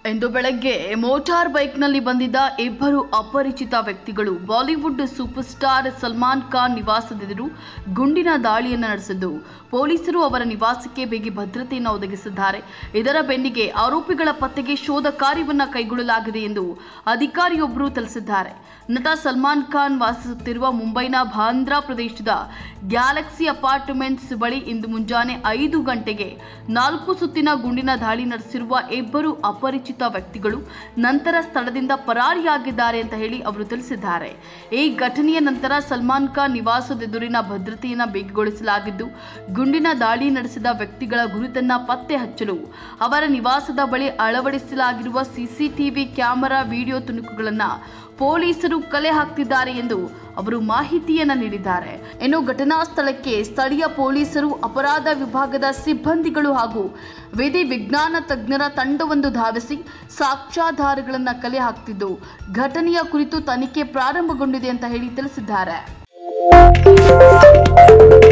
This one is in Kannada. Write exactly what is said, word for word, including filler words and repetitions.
ಇಂದು ಬೆಳಗ್ಗೆ ಮೋಟಾರ್ ಬೈಕ್ನಲ್ಲಿ ಬಂದಿದ್ದ ಇಬ್ಬರು ಅಪರಿಚಿತ ವ್ಯಕ್ತಿಗಳು Bollywood super star Salman Khan ನಿವಾಸದೆದುರು ಗುಂಡಿನ ದಾಳಿಯನ್ನು ನಡೆಸಿದ್ದು, ಪೊಲೀಸರು ಅವರ ನಿವಾಸಕ್ಕೆ ಬಿಗಿ ಭದ್ರತೆಯನ್ನು ಒದಗಿಸಿದ್ದಾರೆ. ಇದರ ಬೆನ್ನಿಗೆ ಆರೋಪಿಗಳ ಪತ್ತೆಗೆ ಶೋಧ ಕಾರ್ಯವನ್ನು ಕೈಗೊಳ್ಳಲಾಗಿದೆ ಎಂದು ಅಧಿಕಾರಿಯೊಬ್ಬರು ತಿಳಿಸಿದ್ದಾರೆ. ನಟ ಸಲ್ಮಾನ್ ಖಾನ್ ವಾಸಿಸುತ್ತಿರುವ ಮುಂಬೈನ ಬಾಂದ್ರಾ ಪ್ರದೇಶದ ಗ್ಯಾಲಕ್ಸಿ ಅಪಾರ್ಟ್ಮೆಂಟ್ಸ್ ಬಳಿ ಇಂದು ಮುಂಜಾನೆ ಐದು ಗಂಟೆಗೆ ನಾಲ್ಕು ಸುತ್ತಿನ ಗುಂಡಿನ ದಾಳಿ ನಡೆಸಿರುವ ಇಬ್ಬರು ಅಪರಿಚಿತ ವ್ಯಕ್ತಿಗಳು ನಂತರ ಸ್ಥಳದಿಂದ ಪರಾರಿಯಾಗಿದ್ದಾರೆ ಅಂತ ಹೇಳಿ ಅವರು ತಿಳಿಸಿದ್ದಾರೆ. ಈ ಘಟನೆಯ ನಂತರ ಸಲ್ಮಾನ್ ಖಾನ್ ನಿವಾಸದೆದುರಿನ ಭದ್ರತೆಯನ್ನು ಬಿಗಿಗೊಳಿಸಲಾಗಿದ್ದು, ಗುಂಡಿನ ದಾಳಿ ನಡೆಸಿದ ವ್ಯಕ್ತಿಗಳ ಗುರುತನ್ನ ಪತ್ತೆ ಹಚ್ಚಲು ಅವರ ನಿವಾಸದ ಬಳಿ ಅಳವಡಿಸಲಾಗಿರುವ ಸಿಸಿಟಿವಿ ಕ್ಯಾಮೆರಾ ವಿಡಿಯೋ ತುಣುಕುಗಳನ್ನು ಪೊಲೀಸರು ಕಲೆ ಹಾಕ್ತಿದ್ದಾರೆ ಎಂದು ಅವರು ಮಾಹಿತಿಯನ್ನು ನೀಡಿದ್ದಾರೆ. ಇನ್ನು ಘಟನಾ ಸ್ಥಳಕ್ಕೆ ಸ್ಥಳೀಯ ಪೊಲೀಸರು, ಅಪರಾಧ ವಿಭಾಗದ ಸಿಬ್ಬಂದಿಗಳು ಹಾಗೂ ವಿಧಿ ವಿಜ್ಞಾನ ತಜ್ಞರ ತಂಡವೊಂದು ಧಾವಿಸಿ ಸಾಕ್ಷ್ಯಾಧಾರಗಳನ್ನು ಕಲೆ ಹಾಕ್ತಿದ್ದು, ಘಟನೆಯ ಕುರಿತು ತನಿಖೆ ಪ್ರಾರಂಭಗೊಂಡಿದೆ ಅಂತ ಹೇಳಿ ತಿಳಿಸಿದ್ದಾರೆ.